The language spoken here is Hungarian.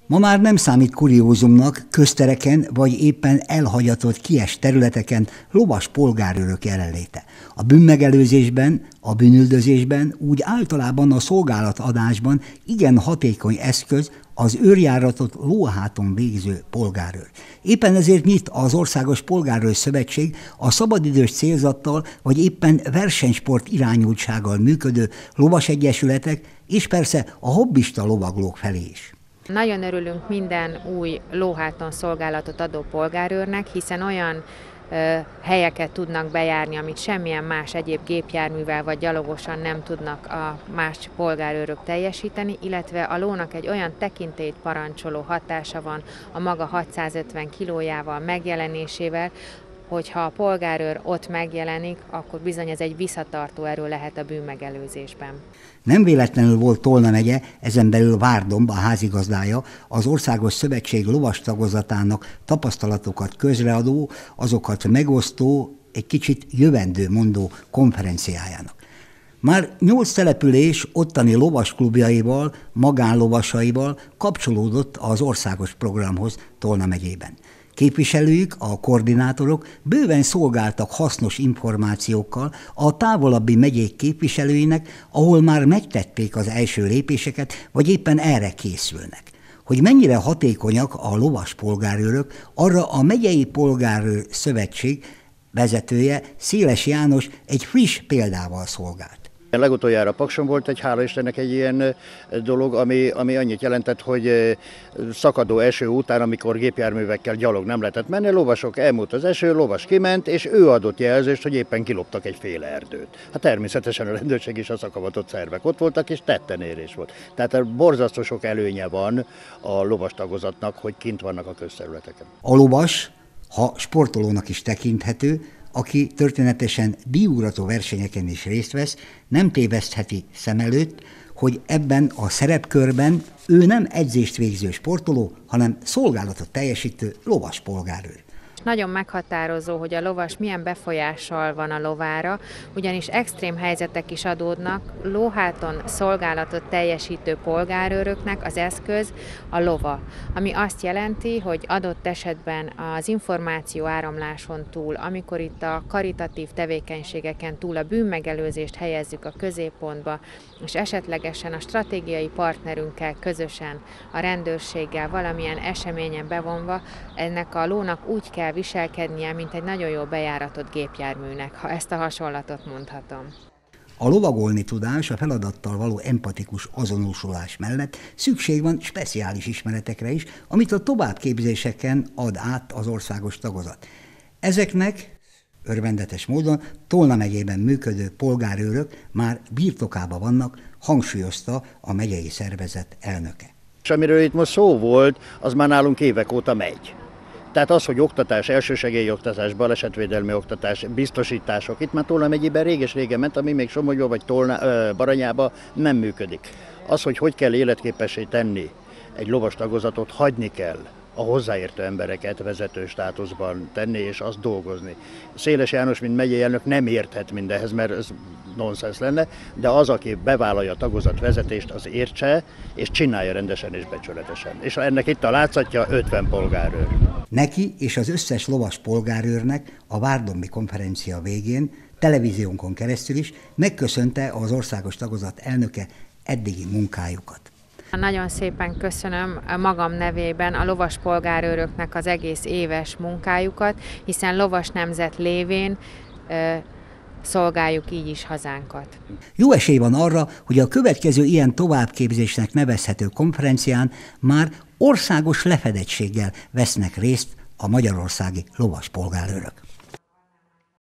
Ma már nem számít kuriózumnak köztereken vagy éppen elhagyatott kies területeken lovas polgárőrök jelenléte. A bűnmegelőzésben, a bűnüldözésben, úgy általában a szolgálatadásban igen hatékony eszköz az őrjáratot lóháton végző polgárőr. Éppen ezért nyit az Országos Polgárőr Szövetség a szabadidős célzattal vagy éppen versenysport irányultsággal működő lovasegyesületek és persze a hobbista lovaglók felé is. Nagyon örülünk minden új lóháton szolgálatot adó polgárőrnek, hiszen olyan helyeket tudnak bejárni, amit semmilyen más egyéb gépjárművel vagy gyalogosan nem tudnak a más polgárőrök teljesíteni, illetve a lónak egy olyan tekintélyt parancsoló hatása van a maga 650 kilójával, megjelenésével, hogyha a polgárőr ott megjelenik, akkor bizony ez egy visszatartó erő lehet a bűnmegelőzésben. Nem véletlenül volt Tolna megye, ezen belül Várdomb, a házigazdája, az Országos Szövetség lovas tagozatának tapasztalatokat közreadó, azokat megosztó, egy kicsit jövendőmondó konferenciájának. Már 8 település ottani lovasklubjaival, magánlovasaival kapcsolódott az országos programhoz Tolna megyében. Képviselőik, a koordinátorok bőven szolgáltak hasznos információkkal a távolabbi megyék képviselőinek, ahol már megtették az első lépéseket, vagy éppen erre készülnek. Hogy mennyire hatékonyak a lovas polgárőrök, arra a Megyei Polgárőr Szövetség vezetője, Széles János egy friss példával szolgált. Legutoljára Pakson volt hála Istennek egy ilyen dolog, ami annyit jelentett, hogy szakadó eső után, amikor gépjárművekkel gyalog nem lehetett menni, lovasok elmúlt az eső, lovas kiment, és ő adott jelzést, hogy éppen kiloptak egy fél erdőt. Hát természetesen a rendőrség és a szakavatott szervek ott voltak, és tettenérés volt. Tehát borzasztó sok előnye van a lovas tagozatnak, hogy kint vannak a közterületeken. A lovas, ha sportolónak is tekinthető, aki történetesen díjúrató versenyeken is részt vesz, nem tévesztheti szem előtt, hogy ebben a szerepkörben ő nem edzést végző sportoló, hanem szolgálatot teljesítő lovas polgárőr. Nagyon meghatározó, hogy a lovas milyen befolyással van a lovára, ugyanis extrém helyzetek is adódnak, lóháton szolgálatot teljesítő polgárőröknek az eszköz a lova, ami azt jelenti, hogy adott esetben az információ áramláson túl, amikor itt a karitatív tevékenységeken túl a bűnmegelőzést helyezzük a középpontba, és esetlegesen a stratégiai partnerünkkel közösen, a rendőrséggel valamilyen eseményen bevonva, ennek a lónak úgy kell viselkednie, mint egy nagyon jó bejáratott gépjárműnek, ha ezt a hasonlatot mondhatom. A lovagolni tudás, a feladattal való empatikus azonosulás mellett szükség van speciális ismeretekre is, amit a továbbképzéseken ad át az országos tagozat. Ezeknek örvendetes módon Tolna megyében működő polgárőrök már birtokában vannak, hangsúlyozta a megyei szervezet elnöke. És amiről itt most szó volt, az már nálunk évek óta megy. Tehát az, hogy oktatás, elsősegélyi oktatás, balesetvédelmi oktatás, biztosítások, itt már Tolna megyében réges-régen ment, ami még Somogyba vagy Baranyába nem működik. Az, hogy kell életképessé tenni egy lovas tagozatot, hagyni kell a hozzáértő embereket vezető státuszban tenni és azt dolgozni. Széles János, mint megyei elnök nem érthet mindehez, mert ez nonsens lenne, de az, aki bevállalja a tagozatvezetést, az értse, és csinálja rendesen és becsületesen. És ennek itt a látszatja 50 polgárőr. Neki és az összes lovas polgárőrnek a várdombi konferencia végén televíziónkon keresztül is megköszönte az országos tagozat elnöke eddigi munkájukat. Nagyon szépen köszönöm a magam nevében a lovas polgárőröknek az egész éves munkájukat, hiszen lovas nemzet lévén szolgáljuk így is hazánkat. Jó esély van arra, hogy a következő ilyen továbbképzésnek nevezhető konferencián már országos lefedettséggel vesznek részt a magyarországi lovas polgárőrök.